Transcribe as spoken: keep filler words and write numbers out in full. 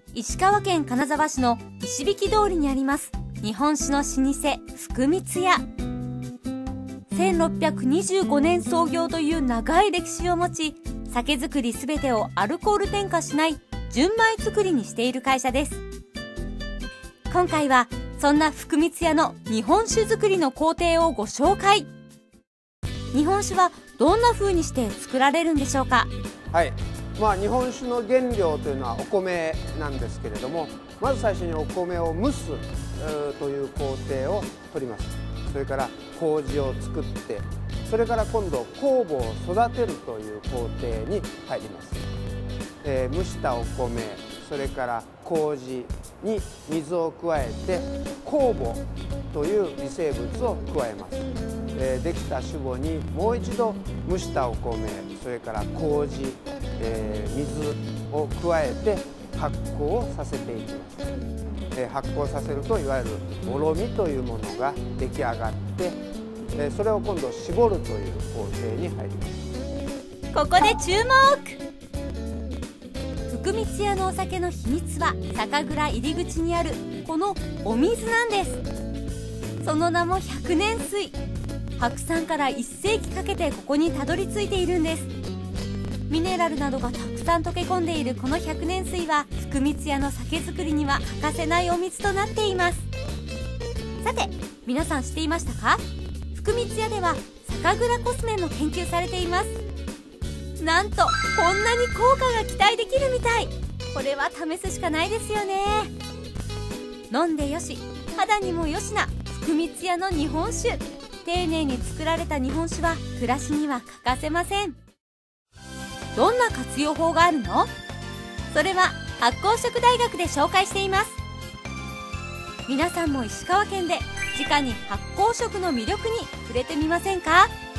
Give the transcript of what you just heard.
石川県金沢市の石引通りにあります日本酒の老舗福光屋。せんろっぴゃくにじゅうごねん創業という長い歴史を持ち、酒造りすべてをアルコール添加しない純米造りにしている会社です。今回はそんな福光屋の日本酒造りの工程をご紹介。日本酒はどんな風にして作られるんでしょうか？ はい、まあ、日本酒の原料というのはお米なんですけれども、まず最初にお米を蒸すという工程を取ります。それから麹を作って、それから今度酵母を育てるという工程に入ります。えー、蒸したお米、それから麹に水を加えて酵母という微生物を加えます。えー、できた酒母にもう一度蒸したお米、それから麹、えー、水を加えて発酵をさせていきます。えー、発酵させるといわゆるもろみというものが出来上がって、えー、それを今度絞るという工程に入ります。 ここで注目。福光屋のお酒の秘密は酒蔵入り口にあるこのお水なんです。その名も百年水。白山からいっせいきかけてここにたどり着いているんです。ミネラルなどがたくさん溶け込んでいるこの百年水は福光屋の酒造りには欠かせないお水となっています。さて皆さん知っていましたか？福光屋では酒蔵コスメも研究されています。なんとこんなに効果が期待できるみたい。これは試すしかないですよね。飲んでよし、肌にもよしな福光屋の日本酒。丁寧に作られた日本酒は暮らしには欠かせません。どんな活用法があるの？それは発酵食大学で紹介しています。皆さんも石川県で直に発酵食の魅力に触れてみませんか？